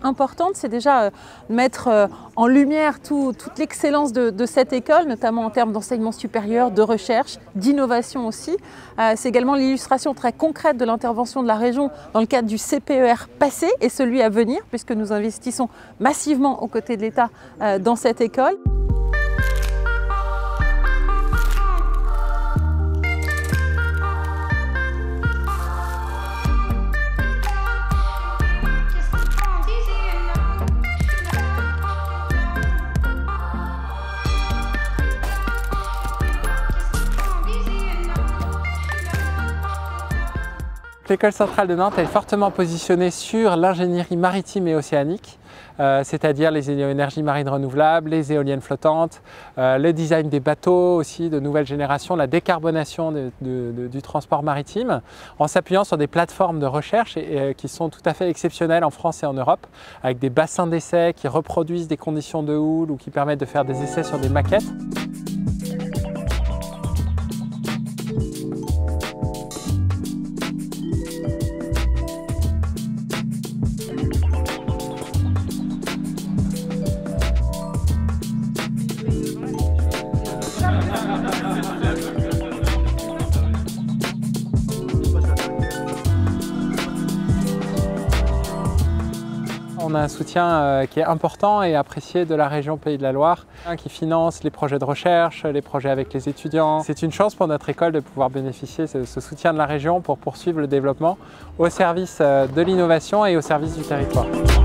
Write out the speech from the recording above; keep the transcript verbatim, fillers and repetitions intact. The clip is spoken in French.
importantes, c'est déjà mettre en lumière tout, toute l'excellence de, de cette école, notamment en termes d'enseignement supérieur, de recherche, d'innovation aussi. C'est également l'illustration très concrète de l'intervention de la région dans le cadre du C P E R passé et celui à venir, puisque nous investissons massivement aux côtés de l'État dans cette école. L'école centrale de Nantes est fortement positionnée sur l'ingénierie maritime et océanique, euh, c'est-à-dire les énergies marines renouvelables, les éoliennes flottantes, euh, le design des bateaux aussi de nouvelle génération, la décarbonation de, de, de, du transport maritime, en s'appuyant sur des plateformes de recherche et, et, qui sont tout à fait exceptionnelles en France et en Europe, avec des bassins d'essai qui reproduisent des conditions de houle ou qui permettent de faire des essais sur des maquettes. On a un soutien qui est important et apprécié de la région Pays de la Loire, qui finance les projets de recherche, les projets avec les étudiants. C'est une chance pour notre école de pouvoir bénéficier de ce soutien de la région pour poursuivre le développement au service de l'innovation et au service du territoire.